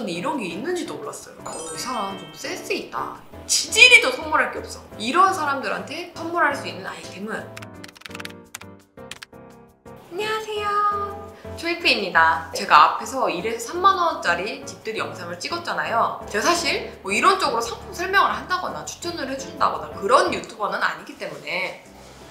전에 이런 게 있는지도 몰랐어요. 이 사람 좀 센스 있다. 지질이도 선물할 게 없어. 이런 사람들한테 선물할 수 있는 아이템은 안녕하세요, 조이프입니다. 제가 앞에서 1에서 3만 원짜리 집들이 영상을 찍었잖아요. 제가 사실 뭐 이런 쪽으로 상품 설명을 한다거나 추천을 해준다거나 그런 유튜버는 아니기 때문에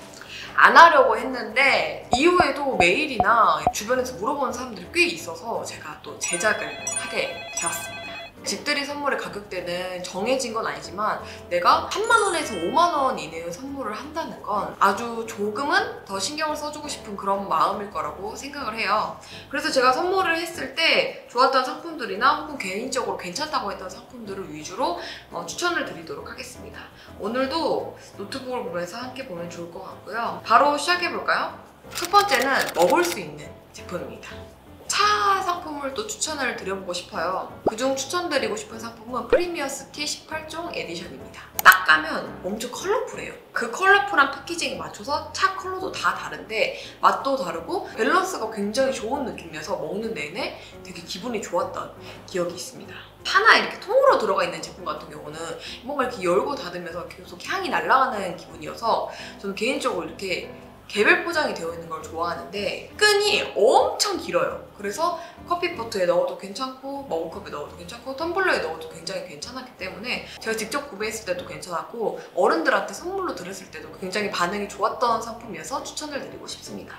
안 하려고 했는데 이후에도 메일이나 주변에서 물어보는 사람들이 꽤 있어서 제가 또 제작을 하게 되었습니다. 집들이 선물의 가격대는 정해진 건 아니지만 내가 3만 원에서 5만 원 이내의 선물을 한다는 건 아주 조금은 더 신경을 써주고 싶은 그런 마음일 거라고 생각을 해요. 그래서 제가 선물을 했을 때 좋았던 상품들이나 혹은 개인적으로 괜찮다고 했던 상품들을 위주로 추천을 드리도록 하겠습니다. 오늘도 노트북을 보면서 함께 보면 좋을 것 같고요. 바로 시작해볼까요? 첫 번째는 먹을 수 있는 제품입니다. 차 상품을 또 추천을 드려보고 싶어요. 그중 추천드리고 싶은 상품은 프리미어스 T 18종 에디션입니다. 딱 가면 엄청 컬러풀해요. 그 컬러풀한 패키징에 맞춰서 차 컬러도 다 다른데 맛도 다르고 밸런스가 굉장히 좋은 느낌이어서 먹는 내내 되게 기분이 좋았던 기억이 있습니다. 하나 이렇게 통으로 들어가 있는 제품 같은 경우는 뭔가 이렇게 열고 닫으면서 계속 향이 날아가는 기분이어서 저는 개인적으로 이렇게 개별 포장이 되어 있는 걸 좋아하는데 끈이 엄청 길어요. 그래서 커피포트에 넣어도 괜찮고 머그컵에 넣어도 괜찮고 텀블러에 넣어도 굉장히 괜찮았기 때문에 제가 직접 구매했을 때도 괜찮았고 어른들한테 선물로 드렸을 때도 굉장히 반응이 좋았던 상품이어서 추천을 드리고 싶습니다.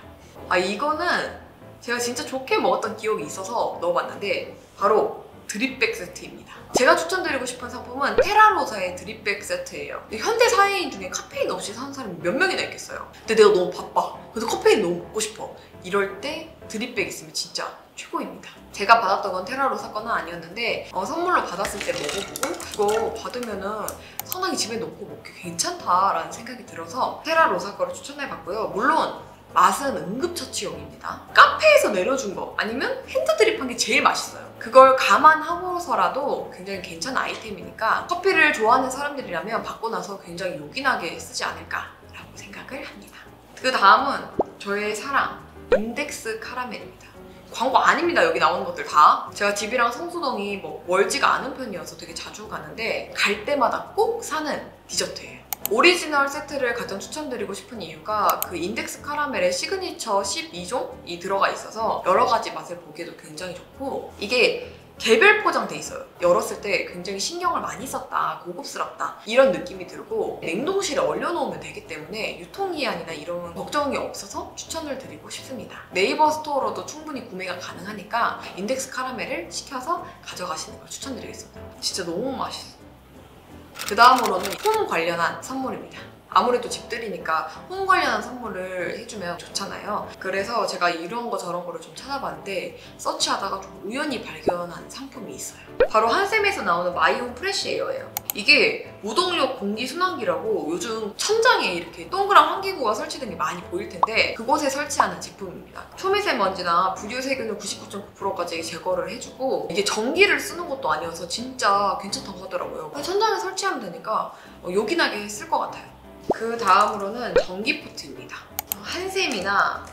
이거는 제가 진짜 좋게 먹었던 기억이 있어서 넣어봤는데 바로 드립백 세트입니다. 제가 추천드리고 싶은 상품은 테라로사의 드립백 세트예요. 현대 사회인 중에 카페인 없이 사는 사람이 몇 명이나 있겠어요. 근데 내가 너무 바빠. 그래서 카페인 너무 먹고 싶어. 이럴 때 드립백 있으면 진짜 최고입니다. 제가 받았던 건 테라로사 거는 아니었는데 선물로 받았을 때 먹어보고 이거 받으면은 상당히 집에 놓고 먹기 괜찮다라는 생각이 들어서 테라로사 거를 추천해봤고요. 물론 맛은 응급처치용입니다. 카페에서 내려준 거 아니면 핸드드립한 게 제일 맛있어요. 그걸 감안하고서라도 굉장히 괜찮은 아이템이니까 커피를 좋아하는 사람들이라면 받고 나서 굉장히 요긴하게 쓰지 않을까라고 생각을 합니다. 그 다음은 저의 사랑 인덱스 카라멜입니다. 광고 아닙니다. 여기 나오는 것들 다. 제가 집이랑 성수동이 멀지가 않은 편이어서 되게 자주 가는데 갈 때마다 꼭 사는 디저트예요. 오리지널 세트를 가장 추천드리고 싶은 이유가 그 인덱스 카라멜의 시그니처 12종이 들어가 있어서 여러 가지 맛을 보기에도 굉장히 좋고 이게 개별 포장돼 있어요. 열었을 때 굉장히 신경을 많이 썼다, 고급스럽다 이런 느낌이 들고 냉동실에 얼려놓으면 되기 때문에 유통기한이나 이런 걱정이 없어서 추천을 드리고 싶습니다. 네이버 스토어로도 충분히 구매가 가능하니까 인덱스 카라멜을 시켜서 가져가시는 걸 추천드리겠습니다. 진짜 너무 맛있어요. 그 다음으로는 홈 관련한 선물입니다. 아무래도 집들이니까 홈 관련한 선물을 해주면 좋잖아요. 그래서 제가 이런 거 저런 거를 좀 찾아봤는데 서치하다가 좀 우연히 발견한 상품이 있어요. 바로 한샘에서 나오는 마이홈 프레쉬에어예요. 이게 무동력 공기순환기라고 요즘 천장에 이렇게 동그란 환기구가 설치된 게 많이 보일 텐데 그곳에 설치하는 제품입니다. 초미세먼지나 부유세균을 99.9%까지 제거를 해주고 이게 전기를 쓰는 것도 아니어서 진짜 괜찮다고 하더라고요. 천장에 설치하면 되니까 요긴하게 쓸 것 같아요. 그 다음으로는 전기포트입니다. 한샘이나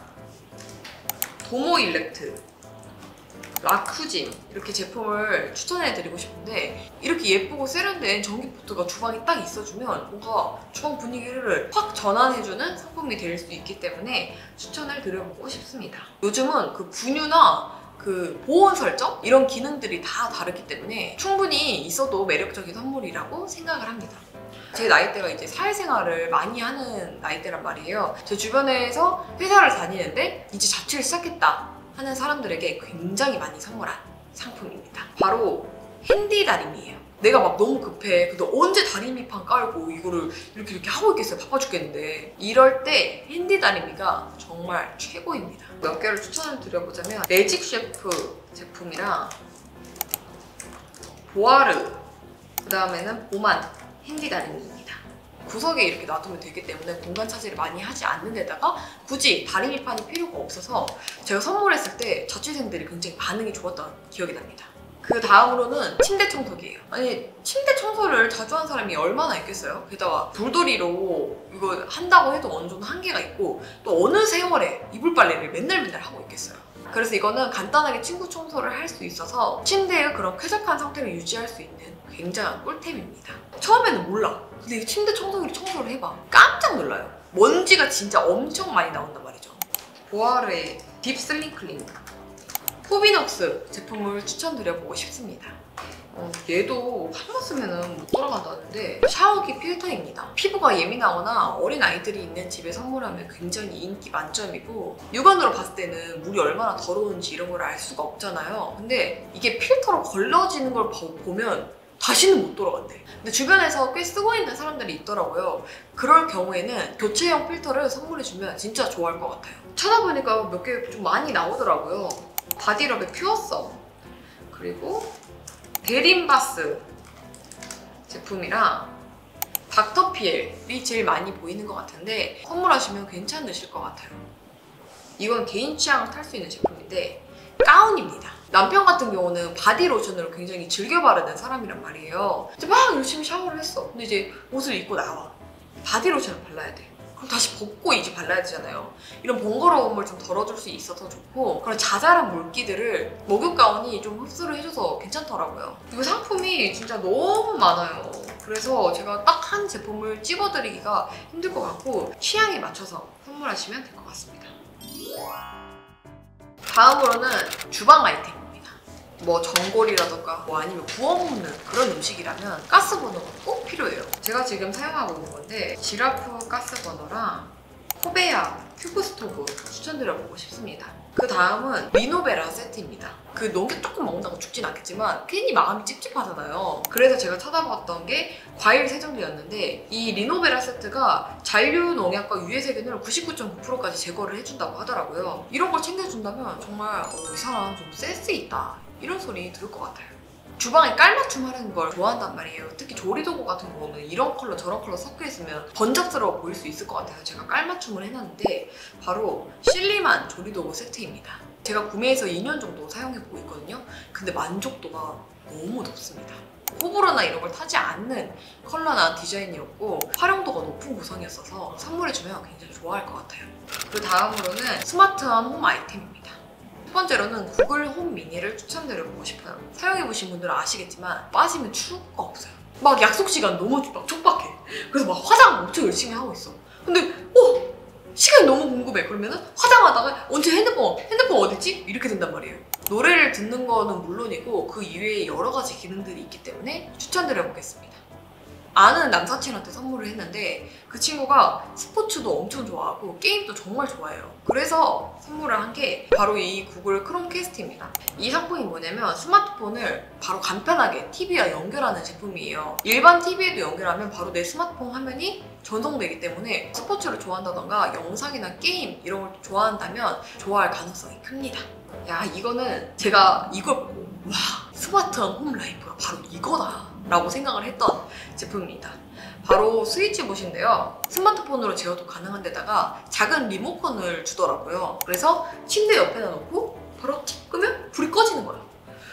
도모일렉트, 라쿠짐 이렇게 제품을 추천해드리고 싶은데 이렇게 예쁘고 세련된 전기포트가 주방에 딱 있어주면 뭔가 주방 분위기를 확 전환해주는 상품이 될 수 있기 때문에 추천을 드려보고 싶습니다. 요즘은 그 분유나 그 보온 설정? 이런 기능들이 다 다르기 때문에 충분히 있어도 매력적인 선물이라고 생각을 합니다. 제 나이대가 이제 사회생활을 많이 하는 나이대란 말이에요. 제 주변에서 회사를 다니는데 이제 자취를 시작했다 하는 사람들에게 굉장히 많이 선물한 상품입니다. 바로 핸디 다리미예요. 내가 막 너무 급해. 근데 언제 다리미판 깔고 이거를 이렇게 하고 있겠어요. 바빠 죽겠는데. 이럴 때 핸디 다리미가 정말 최고입니다. 몇 개를 추천을 드려보자면 매직 셰프 제품이랑 보아르, 그 다음에는 보만 핸디 다리미입니다. 구석에 이렇게 놔두면 되기 때문에 공간 차지를 많이 하지 않는 데다가 굳이 다리미판이 필요가 없어서 제가 선물했을 때 자취생들이 굉장히 반응이 좋았던 기억이 납니다. 그 다음으로는 침대 청소기예요. 아니 침대 청소를 자주 한 사람이 얼마나 있겠어요? 게다가 불돌이로 이거 한다고 해도 어느 정도 한계가 있고 또 어느 세월에 이불 빨래를 맨날 하고 있겠어요. 그래서 이거는 간단하게 침구 청소를 할 수 있어서 침대의 그런 쾌적한 상태를 유지할 수 있는 굉장한 꿀템입니다. 처음에는 몰라. 근데 이 침대 청소기를 청소를 해봐. 깜짝 놀라요. 먼지가 진짜 엄청 많이 나온단 말이죠. 보아르의 딥 슬링 클린 포비녹스 제품을 추천드려보고 싶습니다. 얘도 한 번 쓰면 못 돌아간다는데 샤워기 필터입니다. 피부가 예민하거나 어린 아이들이 있는 집에 선물하면 굉장히 인기 만점이고 육안으로 봤을 때는 물이 얼마나 더러운지 이런 걸 알 수가 없잖아요. 근데 이게 필터로 걸러지는 걸 보면 다시는 못 돌아간대. 근데 주변에서 꽤 쓰고 있는 사람들이 있더라고요. 그럴 경우에는 교체형 필터를 선물해주면 진짜 좋아할 것 같아요. 찾아보니까 몇 개 좀 많이 나오더라고요. 바디럽의 퓨어썸, 그리고 데린바스 제품이랑 닥터피엘이 제일 많이 보이는 것 같은데 선물하시면 괜찮으실 것 같아요. 이건 개인 취향을 탈 수 있는 제품인데 가운입니다. 남편 같은 경우는 바디로션으로 굉장히 즐겨 바르는 사람이란 말이에요. 이제 막 열심히 샤워를 했어. 근데 이제 옷을 입고 나와. 바디로션을 발라야 돼. 그럼 다시 벗고 이제 발라야 되잖아요. 이런 번거로움을 좀 덜어줄 수 있어서 좋고 그런 자잘한 물기들을 목욕 가운이 좀 흡수를 해줘서 괜찮더라고요. 이거 상품이 진짜 너무 많아요. 그래서 제가 딱 한 제품을 찍어드리기가 힘들 것 같고 취향에 맞춰서 선물하시면 될 것 같습니다. 다음으로는 주방 아이템입니다. 뭐 전골이라던가 뭐 아니면 구워 먹는 그런 음식이라면 가스버너가 꼭 필요해요. 제가 지금 사용하고 있는 건데 지라프 가스버너랑 코베야 큐브 스토브 추천드려보고 싶습니다. 그 다음은 리노베라 세트입니다. 그 농약 조금 먹는다고 죽진 않겠지만 괜히 마음이 찝찝하잖아요. 그래서 제가 찾아봤던 게 과일 세정기였는데 이 리노베라 세트가 잔류 농약과 유해 세균을 99.9%까지 제거를 해준다고 하더라고요. 이런 걸 챙겨준다면 정말 이 사람 좀 센스 있다 이런 소리 들을 것 같아요. 주방에 깔맞춤 하는 걸 좋아한단 말이에요. 특히 조리도구 같은 경우는 이런 컬러 저런 컬러 섞여 있으면 번잡스러워 보일 수 있을 것 같아서 제가 깔맞춤을 해놨는데 바로 실리만 조리도구 세트입니다. 제가 구매해서 2년 정도 사용해보고 있거든요. 근데 만족도가 너무 높습니다. 호불호나 이런 걸 타지 않는 컬러나 디자인이었고 활용도가 높은 구성이었어서 선물해주면 굉장히 좋아할 것 같아요. 그 다음으로는 스마트한 홈 아이템입니다. 첫 번째로는 구글 홈 미니를 추천드려보고 싶어요. 사용해보신 분들은 아시겠지만 빠지면 추가 없어요. 막 약속 시간 너무 막 촉박해. 그래서 막 화장 엄청 열심히 하고 있어. 근데 시간이 너무 궁금해. 그러면은 화장하다가 언제 핸드폰 어딨지? 이렇게 된단 말이에요. 노래를 듣는 거는 물론이고 그 이외에 여러 가지 기능들이 있기 때문에 추천드려보겠습니다. 아는 남사친한테 선물을 했는데 그 친구가 스포츠도 엄청 좋아하고 게임도 정말 좋아해요. 그래서 선물을 한 게 바로 이 구글 크롬캐스트입니다. 이 상품이 뭐냐면 스마트폰을 바로 간편하게 TV와 연결하는 제품이에요. 일반 TV에도 연결하면 바로 내 스마트폰 화면이 전송되기 때문에 스포츠를 좋아한다던가 영상이나 게임 이런 걸 좋아한다면 좋아할 가능성이 큽니다. 야, 이거는 제가 이걸 보고 와, 스마트한 홈 라이프가 바로 이거다 라고 생각을 했던 제품입니다. 바로 스위치봇인데요. 스마트폰으로 제어도 가능한 데다가 작은 리모컨을 주더라고요. 그래서 침대 옆에다 놓고 바로 틱 끄면 불이 꺼지는 거예요.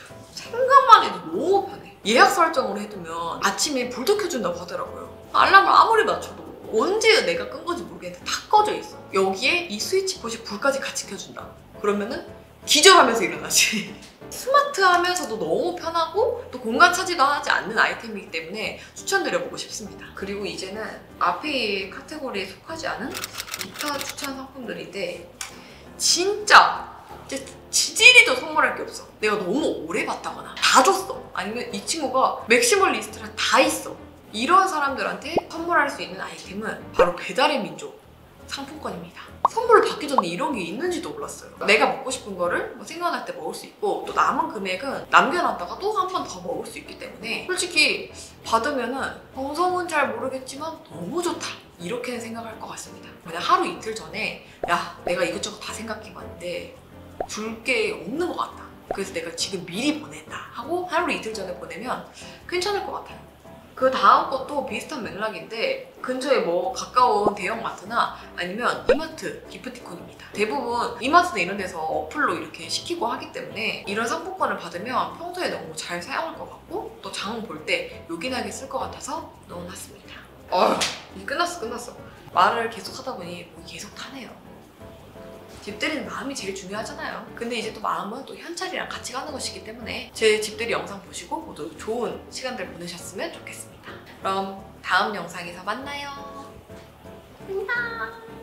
생각만 해도 너무 편해. 예약 설정을 해두면 아침에 불도 켜준다고 하더라고요. 알람을 아무리 맞춰도 언제 내가 끈 건지 모르겠는데 다 꺼져 있어. 여기에 이 스위치봇이 불까지 같이 켜준다. 그러면은 기절하면서 일어나지. 스마트하면서도 너무 편하고 또 공간 차지도 하지 않는 아이템이기 때문에 추천드려보고 싶습니다. 그리고 이제는 앞에 카테고리에 속하지 않은 기타 추천 상품들인데 진짜 지질이도 선물할 게 없어. 내가 너무 오래 봤다거나 다 줬어. 아니면 이 친구가 맥시멀리스트랑 다 있어. 이런 사람들한테 선물할 수 있는 아이템은 바로 배달의 민족 상품권입니다. 선물을 받기 전에 이런 게 있는지도 몰랐어요. 내가 먹고 싶은 거를 생각날 때 먹을 수 있고 또 남은 금액은 남겨놨다가 또 한 번 더 먹을 수 있기 때문에 솔직히 받으면은 정성은 잘 모르겠지만 너무 좋다 이렇게 생각할 것 같습니다. 그냥 하루 이틀 전에 야, 내가 이것저것 다 생각해봤는데 줄 게 없는 것 같다. 그래서 내가 지금 미리 보낸다 하고 하루 이틀 전에 보내면 괜찮을 것 같아요. 그 다음 것도 비슷한 맥락인데 근처에 뭐 가까운 대형마트나 아니면 이마트 기프티콘입니다. 대부분 이마트나 이런 데서 어플로 이렇게 시키고 하기 때문에 이런 상품권을 받으면 평소에 너무 잘 사용할 것 같고 또 장 볼 때 요긴하게 쓸 것 같아서 넣어놨습니다. 이제 끝났어. 말을 계속 하다 보니 목이 계속 타네요. 집들이는 마음이 제일 중요하잖아요. 근데 이제 또 마음은 또 현찰이랑 같이 가는 것이기 때문에 제 집들이 영상 보시고 모두 좋은 시간들 보내셨으면 좋겠습니다. 그럼 다음 영상에서 만나요. 안녕.